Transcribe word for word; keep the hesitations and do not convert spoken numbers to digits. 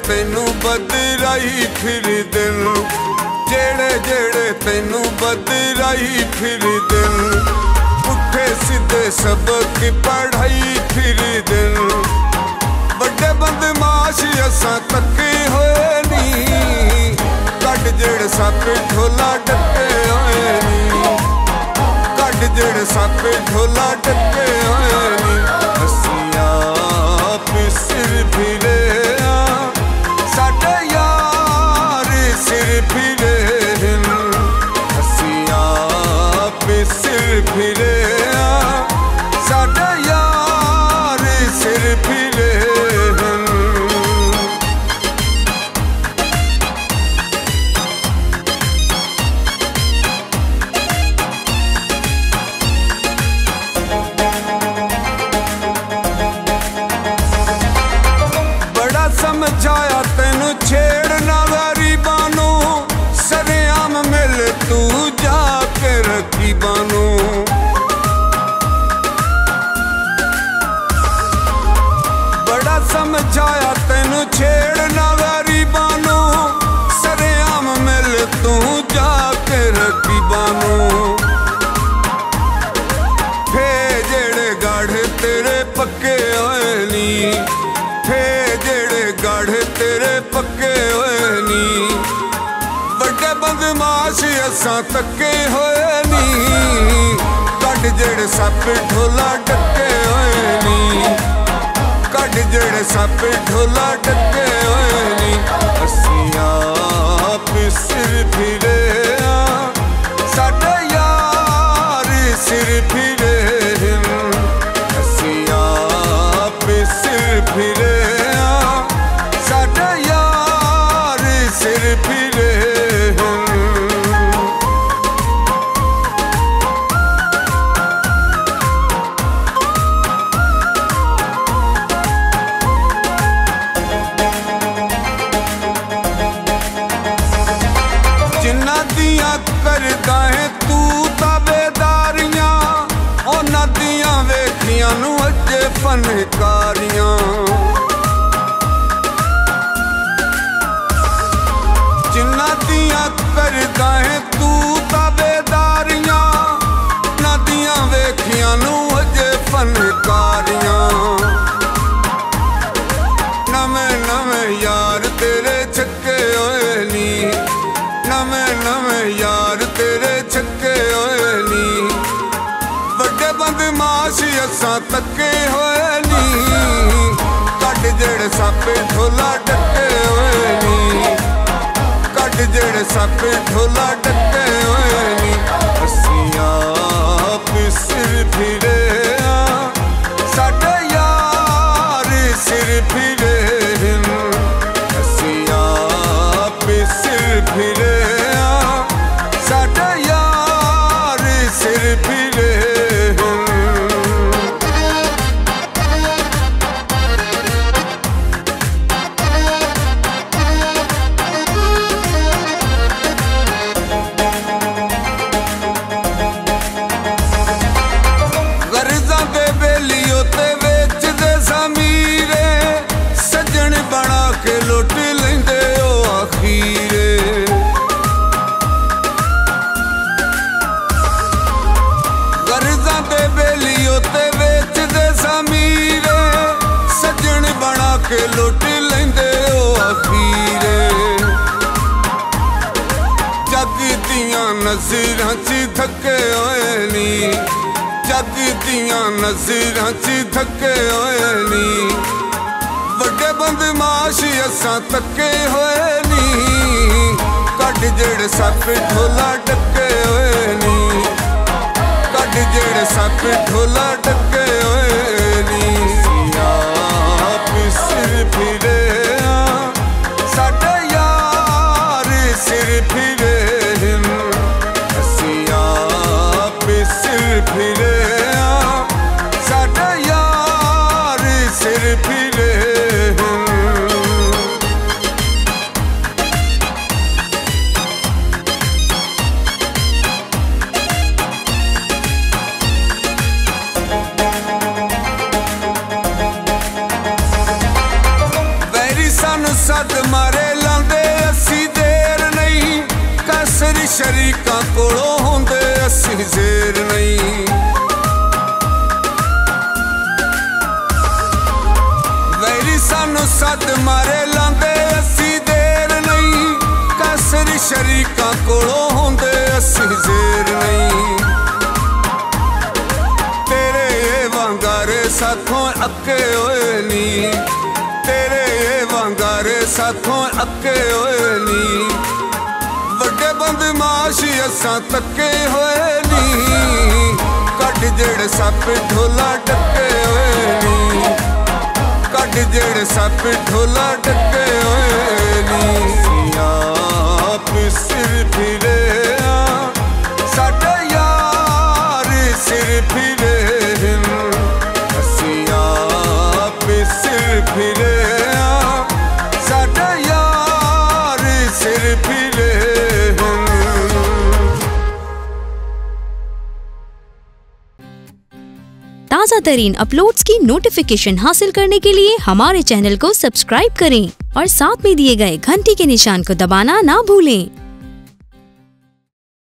तेनू बदराई फिर दिन, जेड़े जेड़े तेनू बदराई फिर दिन, पुठे सीधे सबक पढ़ाई फिर दिन। बड़े बदमाश असां तके होए नी, कड जेड़ सप ढोला डके होए नी, कड जेड़ सप ढोला डके होए नी। हसिया सिर फिरे साडे यार सिर फिरे, हसिया सिर फिरे साडे यार सिर फिरे। समझाया तेनू छेड़ना गरीबां नू, सरेआम मिल तू जाके रकीबां नू। बड़ा समझाया तेनू छेड़ना गरीबां नू, सरेआम मिल तू जाके रकीबां नू। फे जेड़े गाढ़े तेरे पक्के होए नी, फे जेड़े गाढ़े तेरे पक्के होए नी, बड़े बदमाश असां तके होए नी, कड जेड़े सप ढोला डके होए नी, कड जेड़े सप ढोला डके होए नी। हसिया सिर फिरे साडे यार सिर फिरे, हसिया सिर फिरे साडे यार सिर फिरे। जिन्ना दियां करदा है तू ताबेदारियां, उन्हां दियां वेखियां नू अजे फनकारियां। जिन्ना दियां करदा है तू ताबेदारियां, उन्हां दियां वेखियां नू अजे फनकारियां। नवें नवें यार तेरे छक्के होए नी, नवें नवें यार तेरे छक्के होए नी, बड़े बदमाश असां तके होए नी, कड जेड़े सप ढोला डके होए नी, कड जेड़े सप ढोला डके होए नी। हसिया सिर फिरे साडे यार सिर फिरे, हसिया सिर फिरे साडे यार सिर फिरे। गर्जां दे बेलियो ते वेच दे ज़मीरे, सजन बना के लुट लेंदे ओ अखीरे। गर्जां दे बेलियो ते वेच दे ज़मीरे, सजन बना के लुट लेंदे ओ अखीरे। जग दियां नज़रां च धक्के होए नी, जग दियां नज़रां च धक्के होए नी, बड़े बदमाश असां तके होए नी, कड जेड़े सप ढोला डके होए नी, कड जेड़े सप ढोला डके होए नी। सिर फिरे साडे यार सिर फिरे, हसिया सिर फिरे साडे यार सिर फिरे। सद मारे लांदे असी देर नहीं, कसर शरीका कोलों होंदे असी जेर नहीं। वैरी सानू सद मारे लांदे असी देर नहीं, कसर शरीका कोलों होंदे असी जेर नहीं। तेरे वांगारे साथों अक्के होए नी, तेरे वांगारे साथों अक्के होए नी, वड्डे बदमाश असां तक्के होए नी। कट जेड़े सप ढोला डके होए नी, कट जेड़े सप ढोला डके होए नी। आप सिर फिरे साडे यार सिर फिरे, असी आप सिर फिरे साडे यार सिर फिरे। ताज़ा तरीन अपलोड्स की नोटिफिकेशन हासिल करने के लिए हमारे चैनल को सब्सक्राइब करें और साथ में दिए गए घंटी के निशान को दबाना ना भूलें।